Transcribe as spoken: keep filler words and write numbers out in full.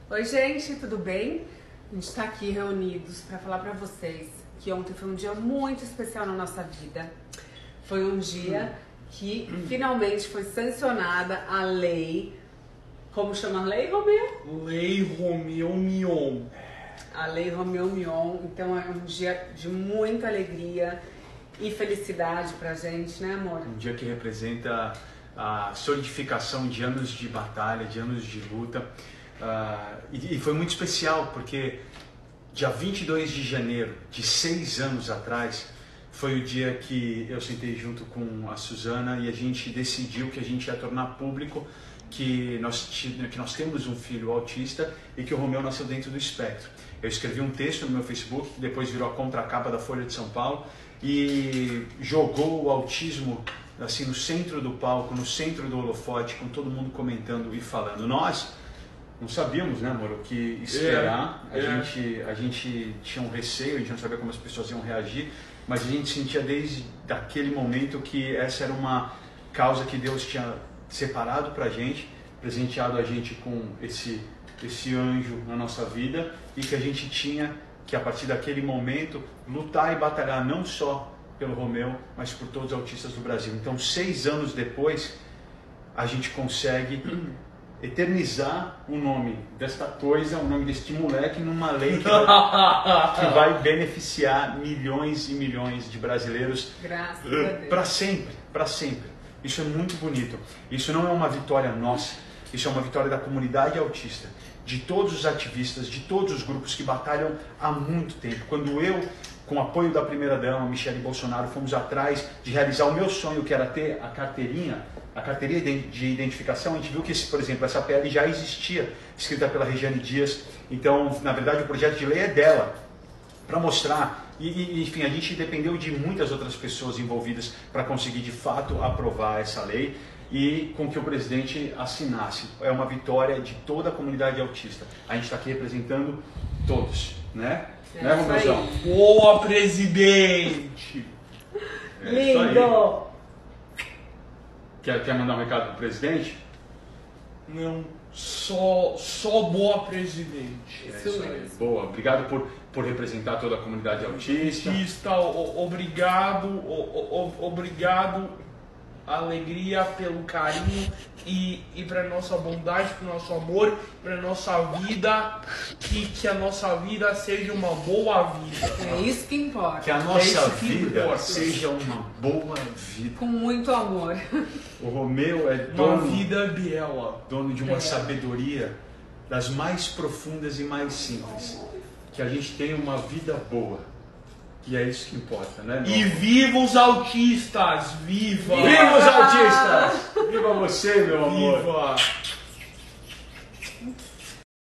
Oi gente, tudo bem? A gente está aqui reunidos para falar para vocês que ontem foi um dia muito especial na nossa vida. Foi um dia que finalmente foi sancionada a lei. Como chama a lei, Romeu? Lei Romeu Mion. A lei Romeu Mion. Então é um dia de muita alegria e felicidade pra gente, né, amor? Um dia que representa a solidificação de anos de batalha, de anos de luta. Uh, e, e foi muito especial porque dia vinte e dois de janeiro de seis anos atrás foi o dia que eu sentei junto com a Suzana e a gente decidiu que a gente ia tornar público que nós, que nós temos um filho autista e que o Romeu nasceu dentro do espectro. Eu escrevi um texto no meu Facebook que depois virou a contracapa da Folha de São Paulo e jogou o autismo assim no centro do palco, no centro do holofote, com todo mundo comentando e falando. Nós não sabíamos, né, amor, o que esperar. É, a, é. Gente, a gente tinha um receio, a gente não sabia como as pessoas iam reagir, mas a gente sentia desde aquele momento que essa era uma causa que Deus tinha separado pra gente, presenteado a gente com esse, esse anjo na nossa vida e que a gente tinha que, a partir daquele momento, lutar e batalhar não só pelo Romeu, mas por todos os autistas do Brasil. Então, seis anos depois, a gente consegue eternizar o nome desta coisa, o nome deste moleque numa lei que vai, que vai beneficiar milhões e milhões de brasileiros para sempre, para sempre. Isso é muito bonito. Isso não é uma vitória nossa, isso é uma vitória da comunidade autista, de todos os ativistas, de todos os grupos que batalham há muito tempo. Quando eu, com o apoio da primeira-dama, Michele Bolsonaro, fomos atrás de realizar o meu sonho, que era ter a carteirinha, a carteirinha de identificação, a gente viu que, esse, por exemplo, essa P L já existia, escrita pela Regiane Dias. Então, na verdade, o projeto de lei é dela, para mostrar. E, e, enfim, a gente dependeu de muitas outras pessoas envolvidas para conseguir, de fato, aprovar essa lei e com que o presidente assinasse. É uma vitória de toda a comunidade autista. A gente está aqui representando todos, né? É, né, Romeu? Boa, presidente! É Lindo! Quer, quer mandar um recado pro presidente? Não, só, só boa, presidente. É isso aí. Boa, obrigado por, por representar toda a comunidade autista. Autista, o, obrigado, o, o, obrigado, alegria pelo carinho e, e para nossa bondade, para nosso amor, para nossa vida, que, que a nossa vida seja uma boa vida. É isso que importa. Que a nossa vida seja uma boa vida. Com muito amor. O Romeu é Uma dono, vida bela. dono de uma É. sabedoria das mais profundas e mais simples. Que a gente tenha uma vida boa. E é isso que importa, né? E viva os autistas! Viva! Viva os autistas! Viva você, meu amor! Viva!